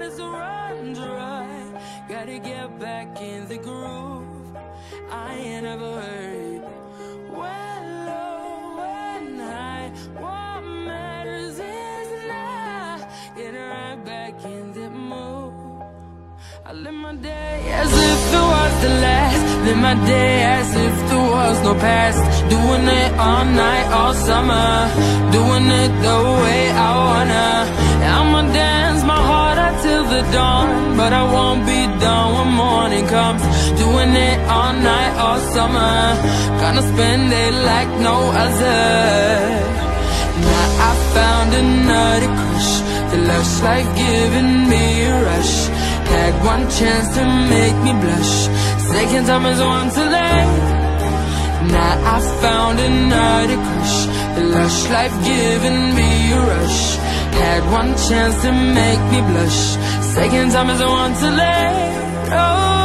is run dry. Gotta get back in the groove. I ain't ever worried. When low and high, what matters is now getting right back in the mood. I live my day as if it was the last. Live my day as if there was no past. Doing it all night, all summer. Doing it the way I wanna. I'ma dance my heart out till the dawn, but I won't be done when morning comes. Doing it all night, all summer. Gonna spend it like no other. Now I found another crush. The lush life giving me a rush. Had one chance to make me blush. Second time is one too late. Now I found another crush. The lush life giving me a rush. Had one chance to make me blush. Second time is one too late. Oh.